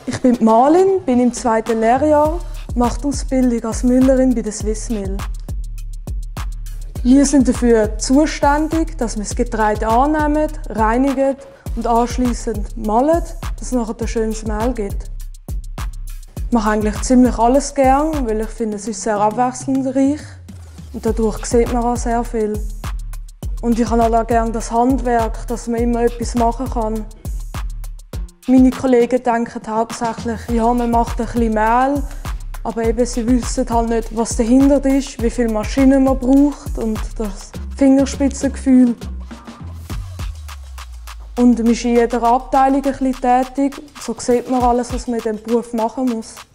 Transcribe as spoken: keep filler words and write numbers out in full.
Ich bin Malin, bin im zweiten Lehrjahr, mache die Ausbildung als Müllerin bei der Swissmill. Wir sind dafür zuständig, dass wir das Getreide annehmen, reinigen und anschliessend malen, dass es nachher ein schönes Mehl gibt. Ich mache eigentlich ziemlich alles gern, weil ich finde, es ist sehr abwechslungsreich und dadurch sieht man auch sehr viel. Und ich habe auch gerne das Handwerk, dass man immer etwas machen kann. Meine Kollegen denken hauptsächlich, ja, man macht ein bisschen Mehl, aber eben, sie wissen halt nicht, was dahinter ist, wie viele Maschinen man braucht und das Fingerspitzengefühl. Und man ist in jeder Abteilung ein bisschen tätig, so sieht man alles, was man in diesem Beruf machen muss.